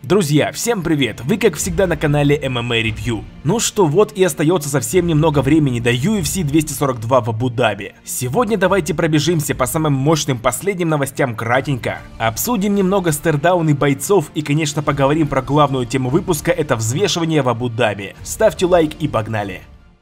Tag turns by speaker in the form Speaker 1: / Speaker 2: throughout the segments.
Speaker 1: Друзья, всем привет! Вы как всегда на канале MMA Review. Ну что, вот и остается совсем немного времени до UFC 242 в Абу-Даби. Сегодня давайте пробежимся по самым мощным последним новостям кратенько. Обсудим немного стейрдауны бойцов и, конечно, поговорим про главную тему выпуска — это взвешивание в Абу-Даби. Ставьте лайк и погнали!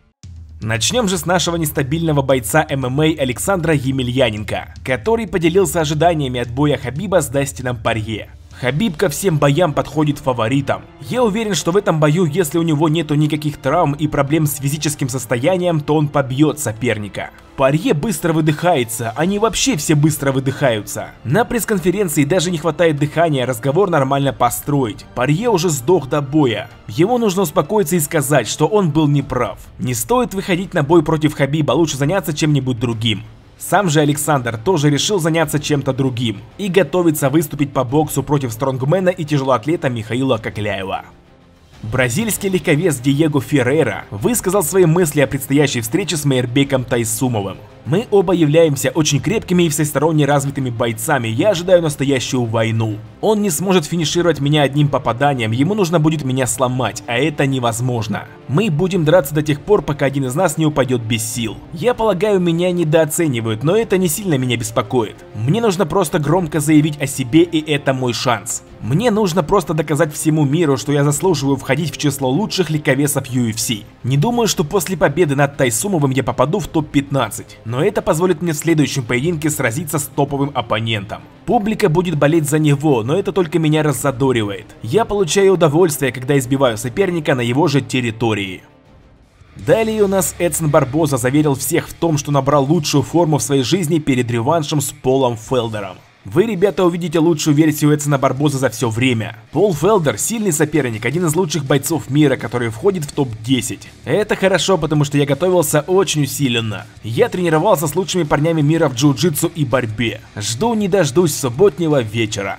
Speaker 1: Начнем же с нашего нестабильного бойца ММА Александра Емельяненко, который поделился ожиданиями от боя Хабиба с Дастином Порье. Хабиб ко всем боям подходит фаворитом. Я уверен, что в этом бою, если у него нету никаких травм и проблем с физическим состоянием, то он побьет соперника. Порье быстро выдыхается, они вообще все быстро выдыхаются. На пресс-конференции даже не хватает дыхания разговор нормально построить. Порье уже сдох до боя. Ему нужно успокоиться и сказать, что он был неправ. Не стоит выходить на бой против Хабиба, лучше заняться чем-нибудь другим. Сам же Александр тоже решил заняться чем-то другим и готовится выступить по боксу против стронгмена и тяжелоатлета Михаила Кокляева. Бразильский легковес Диего Феррейра высказал свои мысли о предстоящей встрече с Мейрбеком Тайсумовым. Мы оба являемся очень крепкими и всесторонне развитыми бойцами, я ожидаю настоящую войну. Он не сможет финишировать меня одним попаданием, ему нужно будет меня сломать, а это невозможно. Мы будем драться до тех пор, пока один из нас не упадет без сил. Я полагаю, меня недооценивают, но это не сильно меня беспокоит. Мне нужно просто громко заявить о себе, и это мой шанс. Мне нужно просто доказать всему миру, что я заслуживаю входить в число лучших легковесов UFC. Не думаю, что после победы над Тайсумовым я попаду в топ-15. Но это позволит мне в следующем поединке сразиться с топовым оппонентом. Публика будет болеть за него, но это только меня раззадоривает. Я получаю удовольствие, когда избиваю соперника на его же территории. Далее у нас Эдсон Барбоза заверил всех в том, что набрал лучшую форму в своей жизни перед реваншем с Полом Фелдером. Вы, ребята, увидите лучшую версию Эдсона Барбоза за все время. Пол Фелдер — сильный соперник, один из лучших бойцов мира, который входит в топ-10. Это хорошо, потому что я готовился очень усиленно. Я тренировался с лучшими парнями мира в джиу-джитсу и борьбе. Жду не дождусь субботнего вечера.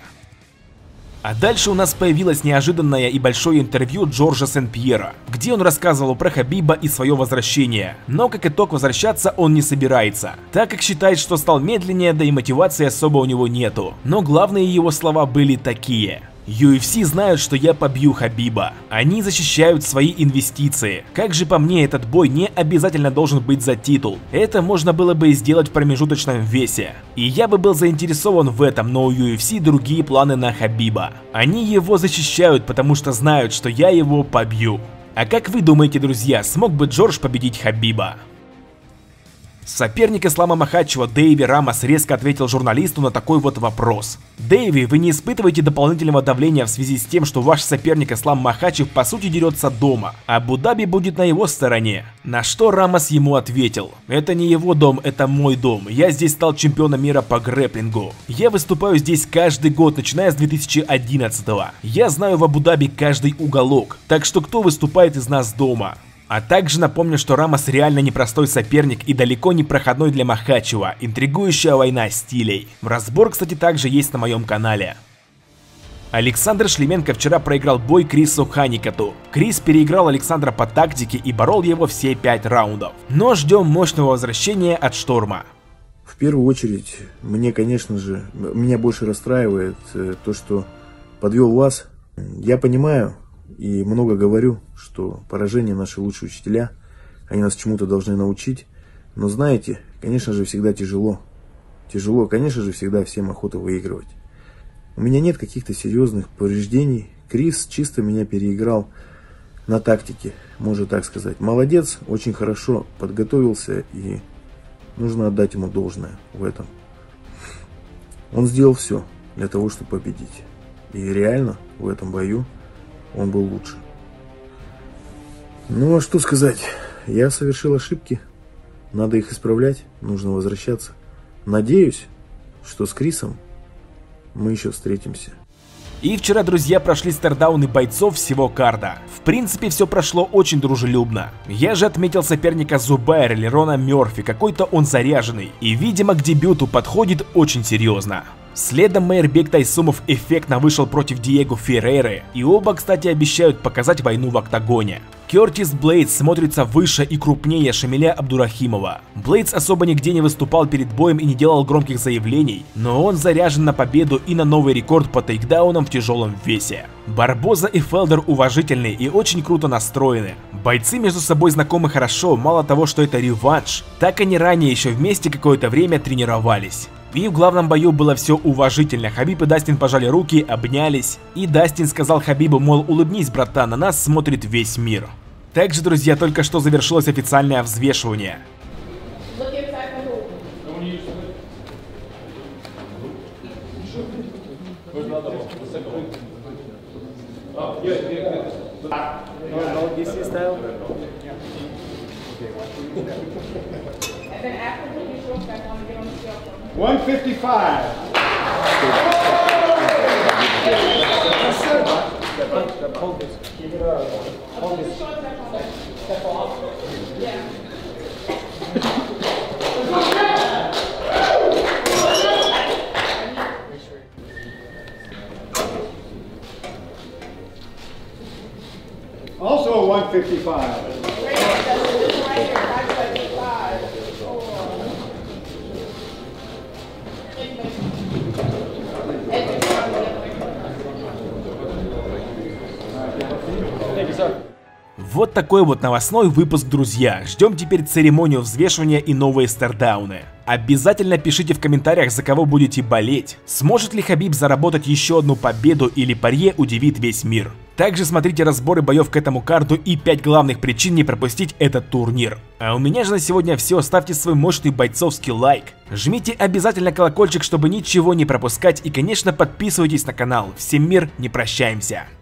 Speaker 1: А дальше у нас появилось неожиданное и большое интервью Джорджа Сен-Пьера, где он рассказывал про Хабиба и свое возвращение. Но как итог, возвращаться он не собирается, так как считает, что стал медленнее, да и мотивации особо у него нету. Но главные его слова были такие: UFC знают, что я побью Хабиба. Они защищают свои инвестиции. Как же по мне, этот бой не обязательно должен быть за титул. Это можно было бы и сделать в промежуточном весе. И я бы был заинтересован в этом, но у UFC другие планы на Хабиба. Они его защищают, потому что знают, что я его побью. А как вы думаете, друзья, смог бы Джордж победить Хабиба? Соперник Ислама Махачева Дэйви Рамос резко ответил журналисту на такой вот вопрос. Дэйви, вы не испытываете дополнительного давления в связи с тем, что ваш соперник Ислам Махачев по сути дерется дома, а Абу-Даби будет на его стороне? На что Рамос ему ответил: это не его дом, это мой дом, я здесь стал чемпионом мира по грэпплингу. Я выступаю здесь каждый год, начиная с 2011-го. Я знаю в Абу-Даби каждый уголок, так что кто выступает из нас дома? А также напомню, что Рамос реально непростой соперник и далеко не проходной для Махачева, интригующая война стилей. Разбор, кстати, также есть на моем канале. Александр Шлеменко вчера проиграл бой Крису Ханикату. Крис переиграл Александра по тактике и борол его все 5 раундов. Но ждем мощного возвращения от Шторма.
Speaker 2: В первую очередь, меня больше расстраивает то, что подвел вас. Я понимаю и много говорю, что поражение наши лучшие учителя, они нас чему-то должны научить. Но знаете, конечно же, всегда тяжело. Конечно же, всегда всем охота выигрывать. У меня нет каких-то серьезных повреждений. Крис чисто меня переиграл на тактике, можно так сказать. Молодец, очень хорошо подготовился, и нужно отдать ему должное в этом. Он сделал все для того, чтобы победить. И реально в этом бою он был лучше. Ну а что сказать, я совершил ошибки, надо их исправлять, нужно возвращаться. Надеюсь, что с Крисом мы еще встретимся.
Speaker 1: И вчера, друзья, прошли стейрдауны бойцов всего карда. В принципе, все прошло очень дружелюбно. Я же отметил соперника Зубайра Лерона Мерфи, какой-то он заряженный и, видимо, к дебюту подходит очень серьезно. Следом Мейрбек Тайсумов эффектно вышел против Диего Феррейры, и оба, кстати, обещают показать войну в октагоне. Кертис Блейдс смотрится выше и крупнее Шамиля Абдурахимова. Блейдс особо нигде не выступал перед боем и не делал громких заявлений, но он заряжен на победу и на новый рекорд по тейкдаунам в тяжелом весе. Барбоза и Фелдер уважительны и очень круто настроены. Бойцы между собой знакомы хорошо, мало того, что это реванш, так они ранее еще вместе какое-то время тренировались. И в главном бою было все уважительно. Хабиб и Дастин пожали руки, обнялись. И Дастин сказал Хабибу, мол, улыбнись, братан, на нас смотрит весь мир. Также, друзья, только что завершилось официальное взвешивание.
Speaker 3: Also 155.
Speaker 1: Вот такой вот новостной выпуск, друзья. Ждем теперь церемонию взвешивания и новые стардауны. Обязательно пишите в комментариях, за кого будете болеть. Сможет ли Хабиб заработать еще одну победу или Порье удивит весь мир. Также смотрите разборы боев к этому карду и 5 главных причин не пропустить этот турнир. А у меня же на сегодня все. Ставьте свой мощный бойцовский лайк. Жмите обязательно колокольчик, чтобы ничего не пропускать. И, конечно, подписывайтесь на канал. Всем мир, не прощаемся.